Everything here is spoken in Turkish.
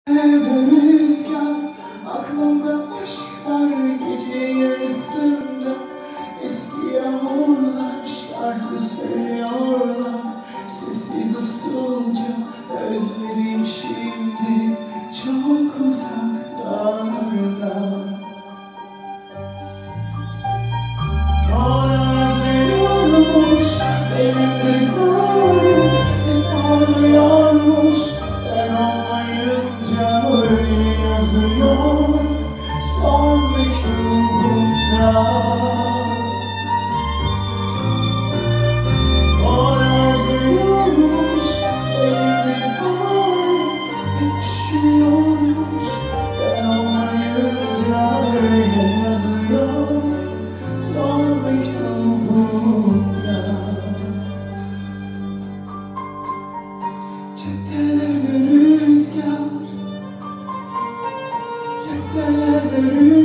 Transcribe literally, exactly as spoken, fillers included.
Nerede rüzgar, aklımda aşk var gece yarısında. Eski yağmurlar şarkı söylüyorlar, sessiz usulca. Özledim şimdi çok uzaklarda. Ona özlüyormuş, benim de kalbim hep ağlıyormuş. Ben olmayınca öyle yazıyor son mektubumda. Ona özlüyormuş, benim de kalbim hep üşüyormuş. Ben olmayınca öyle yazıyor son mektubumda. Caddelerde rüzgar, caddelerde rüzgar.